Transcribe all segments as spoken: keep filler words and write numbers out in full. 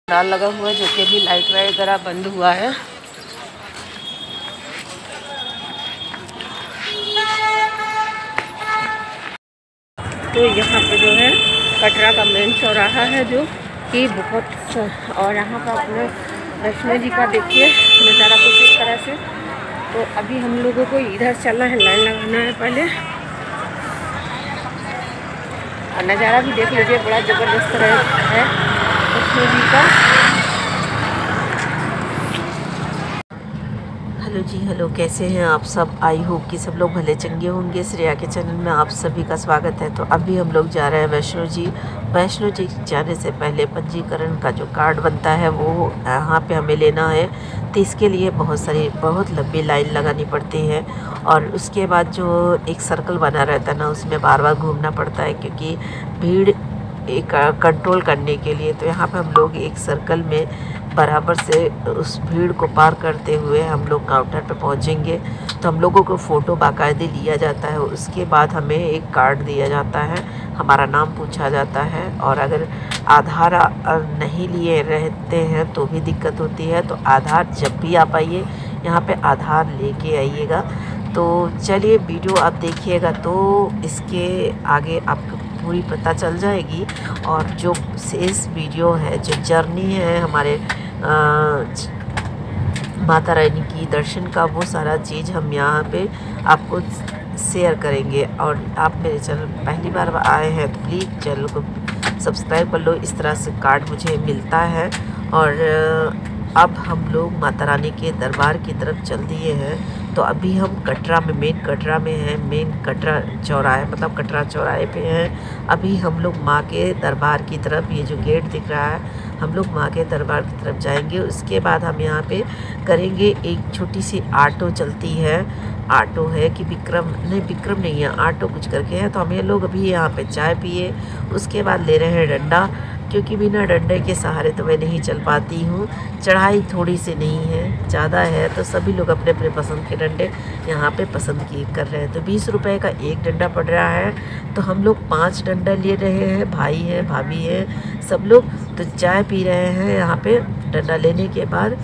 पंडाल लगा हुआ है जो कि अभी लाइट वगैरह बंद हुआ है। तो यहाँ पे जो है कटरा का मेन चौराहा है जो कि बहुत, और यहाँ पर अपने वैष्णो जी का देखिए नज़ारा कुछ इस तरह से। तो अभी हम लोगों को इधर चलना है, लाइन लगाना है पहले, और नज़ारा भी देख लीजिए, बड़ा ज़बरदस्त है वैष्णो जी का। हेलो जी, हेलो, कैसे हैं आप सब? आई होप कि सब लोग भले चंगे होंगे। श्रेया के चैनल में आप सभी का स्वागत है। तो अभी हम लोग जा रहे हैं वैष्णो जी। वैष्णो जी जाने से पहले पंजीकरण का जो कार्ड बनता है वो यहाँ पे हमें लेना है। तो इसके लिए बहुत सारी बहुत लंबी लाइन लगानी पड़ती है, और उसके बाद जो एक सर्कल बना रहता है ना, उसमें बार बार घूमना पड़ता है क्योंकि भीड़ एक कंट्रोल करने के लिए। तो यहाँ पे हम लोग एक सर्कल में बराबर से उस भीड़ को पार करते हुए हम लोग काउंटर पे पहुँचेंगे। तो हम लोगों को फ़ोटो बाकायदे लिया जाता है, उसके बाद हमें एक कार्ड दिया जाता है, हमारा नाम पूछा जाता है। और अगर आधार नहीं लिए रहते हैं तो भी दिक्कत होती है। तो आधार जब भी आप आइए यहाँ पे आधार लेके आइएगा। तो चलिए वीडियो आप देखिएगा तो इसके आगे आपको पूरी पता चल जाएगी। और जो शेष वीडियो है, जो जर्नी है हमारे आ, माता रानी की दर्शन का, वो सारा चीज़ हम यहाँ पे आपको शेयर करेंगे। और आप मेरे चैनल पहली बार आए हैं तो प्लीज़ चैनल को सब्सक्राइब कर लो। इस तरह से कार्ड मुझे मिलता है। और अब हम लोग माता रानी के दरबार की तरफ चल दिए हैं। तो अभी हम कटरा में, मेन कटरा में हैं, मेन कटरा चौराहे, मतलब कटरा चौराहे पे हैं। अभी हम लोग माँ के दरबार की तरफ, ये जो गेट दिख रहा है, हम लोग माँ के दरबार की तरफ जाएंगे। उसके बाद हम यहाँ पे करेंगे, एक छोटी सी ऑटो चलती है, ऑटो है कि विक्रम नहीं, विक्रम नहीं है, ऑटो कुछ करके है। तो हम ये लोग अभी यहाँ पे चाय पिए, उसके बाद ले रहे हैं डंडा, क्योंकि बिना डंडे के सहारे तो मैं नहीं चल पाती हूँ। चढ़ाई थोड़ी सी नहीं है, ज़्यादा है, तो सभी लोग अपने अपने पसंद के डंडे यहाँ पे पसंद की कर रहे हैं। तो बीस रुपए का एक डंडा पड़ रहा है। तो हम लोग पांच डंडा ले रहे हैं, भाई है, भाभी है, सब लोग। तो चाय पी रहे हैं यहाँ पे डंडा लेने के बाद।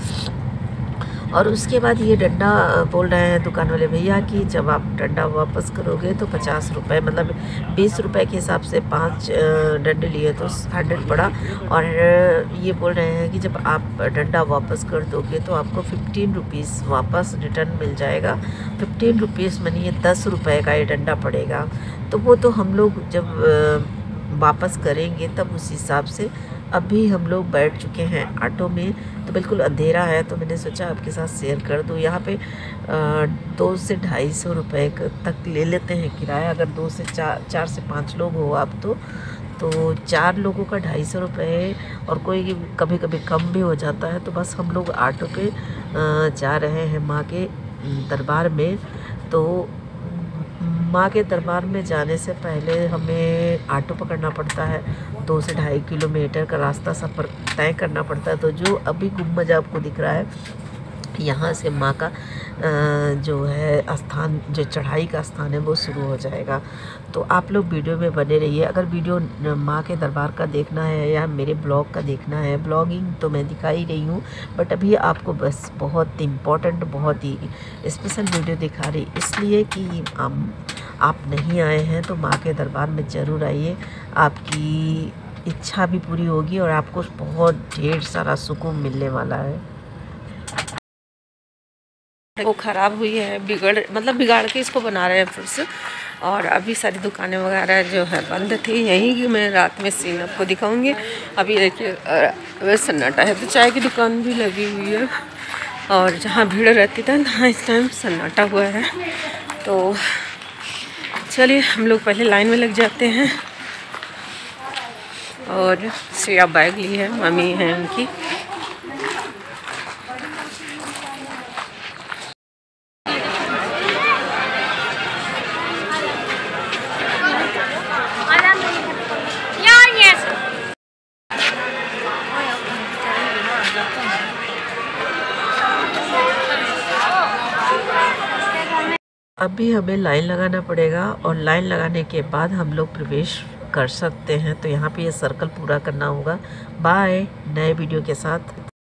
और उसके बाद ये डंडा बोल रहे हैं दुकान वाले भैया कि जब आप डंडा वापस करोगे तो पचास रुपये, मतलब बीस रुपए के हिसाब से पांच डंडे लिए तो हंड्रेड पड़ा। और ये बोल रहे हैं कि जब आप डंडा वापस कर दोगे तो आपको फिफ्टीन रुपीज़ वापस रिटर्न मिल जाएगा। फिफ्टीन रुपीज़ मानिए दस रुपये का ये डंडा पड़ेगा। तो वो तो हम लोग जब वापस करेंगे तब उस हिसाब से। अभी हम लोग बैठ चुके हैं ऑटो में, तो बिल्कुल अंधेरा है, तो मैंने सोचा आपके साथ शेयर कर दूँ। यहाँ पे दो से ढाई सौ रुपये तक ले लेते हैं किराया। अगर दो से चार चार से पाँच लोग हो आप तो तो चार लोगों का ढाई सौ रुपये, और कोई कभी कभी कम भी हो जाता है। तो बस हम लोग ऑटो पे जा रहे हैं माँ के दरबार में। तो माँ के दरबार में जाने से पहले हमें ऑटो पकड़ना पड़ता है, दो से ढाई किलोमीटर का रास्ता सफ़र तय करना पड़ता है। तो जो अभी गुम्बज आपको दिख रहा है, यहाँ से माँ का जो है स्थान, जो चढ़ाई का स्थान है, वो शुरू हो जाएगा। तो आप लोग वीडियो में बने रहिए। अगर वीडियो माँ के दरबार का देखना है या मेरे ब्लॉग का देखना है, ब्लॉगिंग तो मैं दिखा ही रही हूँ, बट अभी आपको बस बहुत इम्पोर्टेंट, बहुत ही स्पेशल वीडियो दिखा रही, इसलिए कि हम आप नहीं आए हैं तो माँ के दरबार में ज़रूर आइए। आपकी इच्छा भी पूरी होगी और आपको बहुत ढेर सारा सुकून मिलने वाला है। वो ख़राब हुई है, बिगड़ मतलब बिगाड़ के इसको बना रहे हैं फिर से। और अभी सारी दुकानें वगैरह जो है बंद थी। यहीं की मैं रात में सीन आपको दिखाऊंगी। अभी देखिए सन्नाटा है, तो चाय की दुकान भी लगी हुई है, और जहाँ भीड़ रहती था ना, इस टाइम सन्नाटा हुआ है। तो चलिए हम लोग पहले लाइन में लग जाते हैं। और श्रेया बैग ली है, मम्मी है उनकी। अभी हमें लाइन लगाना पड़ेगा, और लाइन लगाने के बाद हम लोग प्रवेश कर सकते हैं। तो यहाँ पे ये सर्कल पूरा करना होगा। बाय, नए वीडियो के साथ।